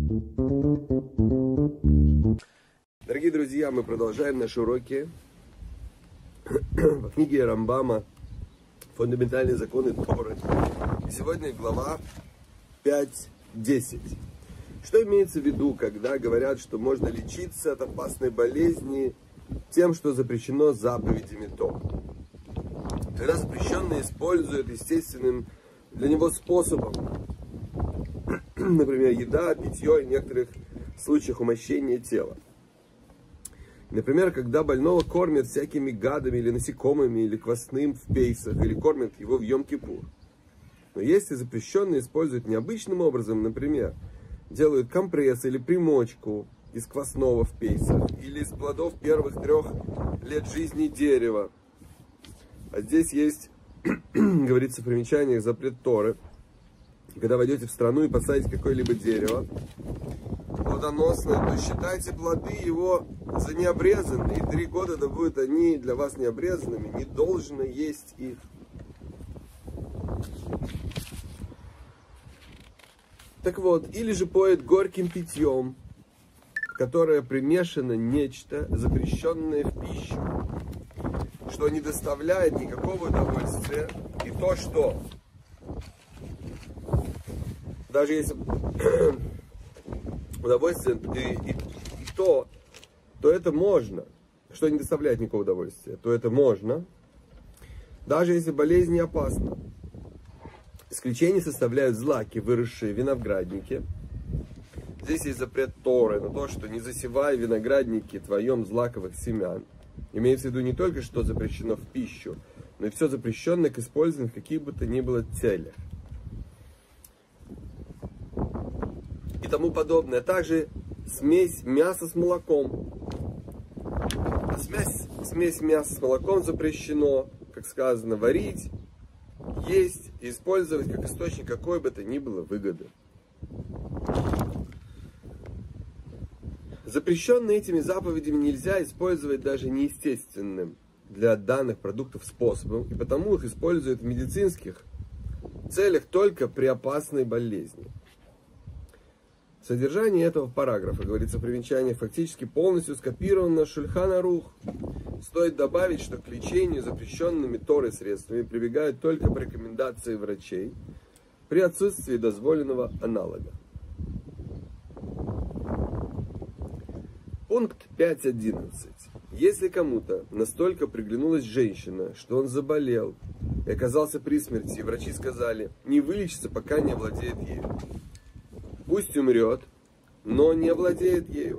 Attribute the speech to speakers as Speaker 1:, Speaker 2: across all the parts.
Speaker 1: Дорогие друзья, мы продолжаем наши уроки по книге Рамбама «Фундаментальные законы Торы». И сегодня глава 5.10. Что имеется в виду, когда говорят, что можно лечиться от опасной болезни тем, что запрещено заповедями Торы? Когда запрещенное используют естественным для него способом, например, еда, питье и в некоторых случаях умощение тела. Например, когда больного кормят всякими гадами или насекомыми, или квасным в пейсах, или кормят его в Йом-Кипур. Но если запрещенное используют необычным образом, например, делают компресс или примочку из квасного в пейсах, или из плодов первых 3 лет жизни дерева. А здесь есть, говорится в примечаниях, запрет Торы. Когда войдете в страну и посадите какое-либо дерево плодоносное, то считайте плоды его за необрезанные. И 3 года да будут они для вас необрезанными, не должно есть их. Так вот, или же поет горьким питьем, в которое примешано нечто, запрещенное в пищу, что не доставляет никакого удовольствия, и то, что даже если удовольствие и то это можно, что не доставляет никакого удовольствия, то это можно, даже если болезнь не опасна. Исключение составляют злаки, выросшие в винограднике. Здесь есть запрет Торы на то, что не засевай виноградники твоем злаковых семян. Имеется в виду не только, что запрещено в пищу, но и все запрещенное к использованию в каких бы то ни было целях. И тому подобное. Также смесь мяса с молоком. А смесь мяса с молоком запрещено, как сказано, варить, есть и использовать как источник какой бы то ни было выгоды. Запрещенные этими заповедями нельзя использовать даже неестественным для данных продуктов способом, и потому их используют в медицинских целях только при опасной болезни. Содержание этого параграфа, говорится в примечании, фактически полностью скопировано Шульхан Арух. Стоит добавить, что к лечению запрещенными Торой средствами прибегают только по рекомендации врачей при отсутствии дозволенного аналога. Пункт 5.11. Если кому-то настолько приглянулась женщина, что он заболел и оказался при смерти, и врачи сказали, не вылечится, пока не овладеет ею. Пусть умрет, но не овладеет ею.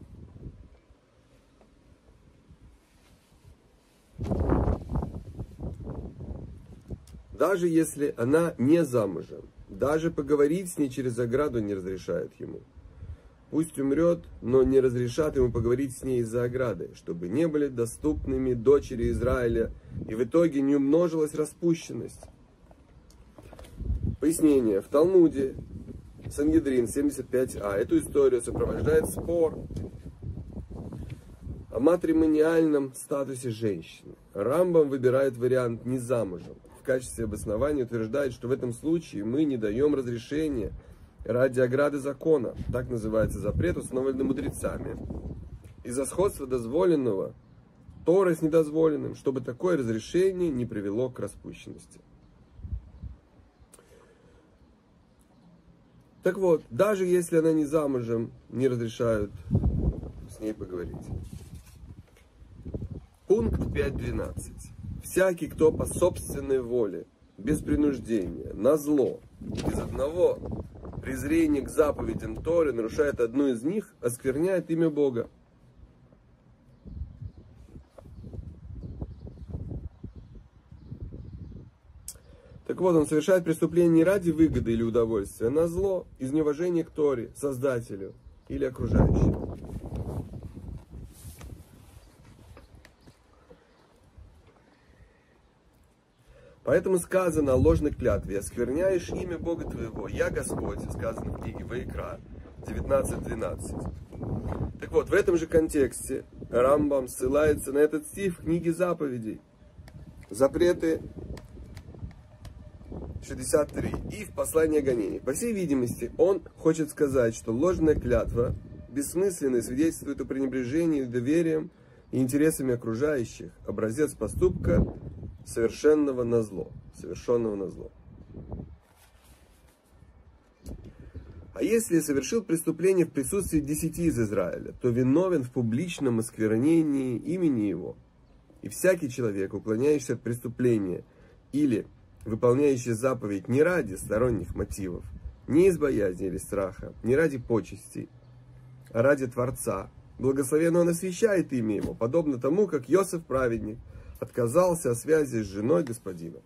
Speaker 1: Даже если она не замужем, даже поговорить с ней через ограду не разрешают ему. Пусть умрет, но не разрешат ему поговорить с ней из-за ограды, чтобы не были доступными дочери Израиля, и в итоге не умножилась распущенность. Пояснение. В Талмуде Сангедрин 75а эту историю сопровождает спор о матримониальном статусе женщины. Рамбам выбирает вариант «не замужем». В качестве обоснования утверждает, что в этом случае мы не даем разрешения ради ограды закона. Так называется запрет, установленный мудрецами. Из-за сходства дозволенного Торы с недозволенным, чтобы такое разрешение не привело к распущенности. Так вот, даже если она не замужем, не разрешают с ней поговорить. Пункт 5.12. Всякий, кто по собственной воле, без принуждения, назло, из одного презрения к заповедям Торы, нарушает одну из них, оскверняет имя Бога. Так вот, он совершает преступление не ради выгоды или удовольствия, а на зло, из неуважения к Торе, Создателю или окружающим. Поэтому сказано о ложной клятве: оскверняешь имя Бога твоего, я Господь, сказано в книге Ваикра 19.12. Так вот, в этом же контексте Рамбам ссылается на этот стих в книге заповедей. Запреты 63. И в послании о гонении. По всей видимости, он хочет сказать, что ложная клятва бессмысленно свидетельствует о пренебрежении доверием и интересами окружающих. Образец поступка совершенного назло. Совершенного назло. А если совершил преступление в присутствии 10 из Израиля, то виновен в публичном осквернении имени его. И всякий человек, уклоняющийся от преступления или выполняющий заповедь не ради сторонних мотивов, не из боязни или страха, не ради почестей, а ради Творца, благословенно он освящает имя его, подобно тому, как Иосиф праведник отказался от связи с женой господина.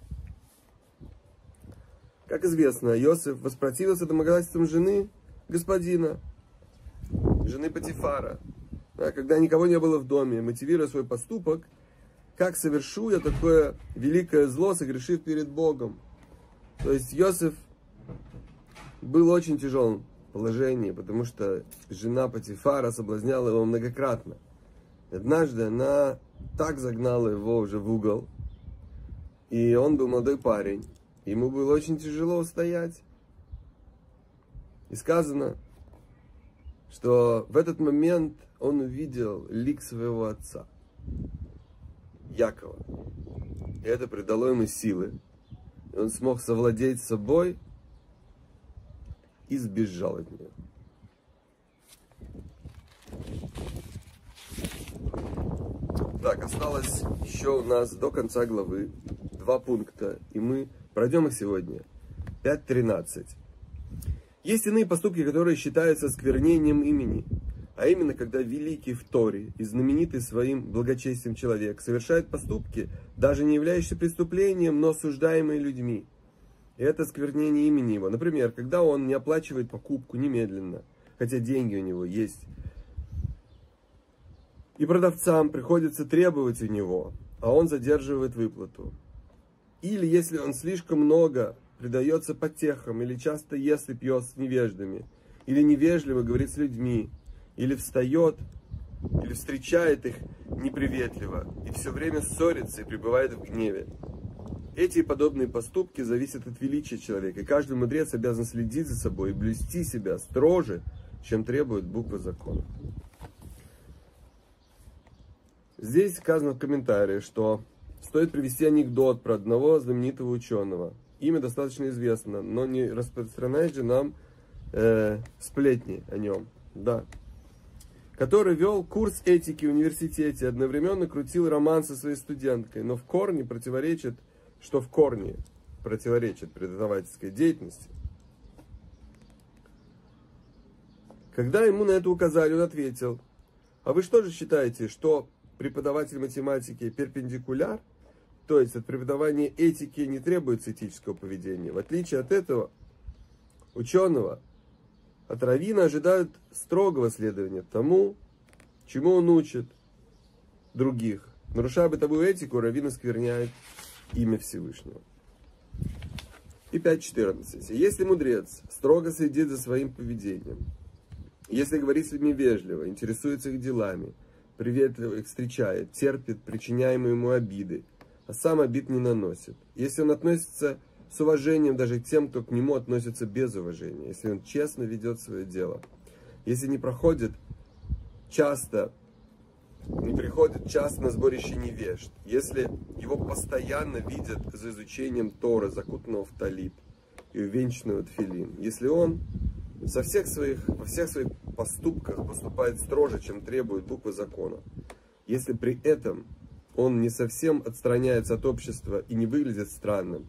Speaker 1: Как известно, Иосиф воспротивился домогательствам жены господина, жены Потифара, когда никого не было в доме, мотивируя свой поступок, как совершу я такое великое зло, согрешив перед Богом. То есть Иосиф был в очень тяжелом положении, потому что жена Потифара соблазняла его многократно. Однажды она так загнала его уже в угол, и он был молодой парень. Ему было очень тяжело устоять. И сказано, что в этот момент он увидел лик своего отца, Якова. И это придало ему силы. И он смог совладеть собой и сбежал от нее. Так, осталось еще у нас до конца главы 2 пункта, и мы пройдем их сегодня. 5.13. Есть иные поступки, которые считаются осквернением имени, а именно, когда великий в Торе и знаменитый своим благочестием человек совершает поступки, даже не являющиеся преступлением, но осуждаемые людьми. И это осквернение имени его. Например, когда он не оплачивает покупку немедленно, хотя деньги у него есть, и продавцам приходится требовать у него, а он задерживает выплату. Или если он слишком много предается потехам, или часто ест и пьет с невеждами, или невежливо говорит с людьми, или встает, или встречает их неприветливо, и все время ссорится и пребывает в гневе. Эти и подобные поступки зависят от величия человека, и каждый мудрец обязан следить за собой и блюсти себя строже, чем требует буква закона. Здесь сказано в комментарии, что стоит привести анекдот про одного знаменитого ученого. Имя достаточно известно, но не распространяет же нам сплетни о нем. Да. Который вел курс этики в университете, одновременно крутил роман со своей студенткой, но в корне противоречит преподавательской деятельности. Когда ему на это указали, он ответил: а вы что же считаете, что преподаватель математики перпендикуляр, то есть от преподавания этики не требуется этического поведения? В отличие от этого ученого, от раввина ожидают строгого следования тому, чему он учит других. Нарушая бытовую этику, раввин оскверняет имя Всевышнего. И 5.14. Если мудрец строго следит за своим поведением, если говорит с людьми вежливо, интересуется их делами, приветливо их встречает, терпит причиняемые ему обиды, а сам обид не наносит. Если он относится с уважением даже к тем, кто к нему относится без уважения, если он честно ведет свое дело, если не приходит часто на сборище невежд, если его постоянно видят за изучением Торы, закутанного в талит и увенчанного тфилин, если он во всех своих поступках поступает строже, чем требует буква закона, если при этом он не совсем отстраняется от общества и не выглядит странным,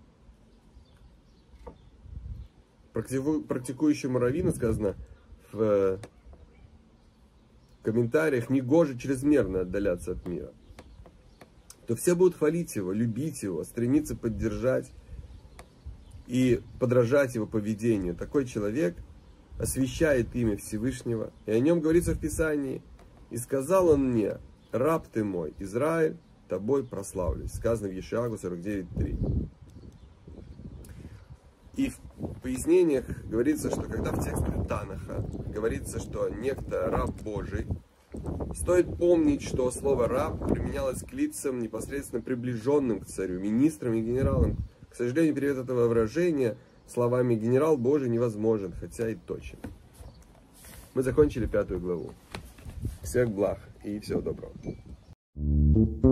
Speaker 1: практикующему раввину сказано в комментариях: негоже чрезмерно отдаляться от мира, то все будут хвалить его, любить его, стремиться поддержать и подражать его поведению. Такой человек освящает имя Всевышнего, и о нем говорится в Писании: и сказал он мне: раб ты мой, Израиль, тобой прославлюсь. Сказано в Ешиягу 49.3. И в пояснениях говорится, что когда в тексте Танаха говорится, что некто раб Божий, стоит помнить, что слово раб применялось к лицам непосредственно приближенным к царю, министрам и генералам, к К сожалению, перевод этого выражения словами «генерал Божий» невозможен, хотя и точен. Мы закончили 5 главу. Всех благ и всего доброго.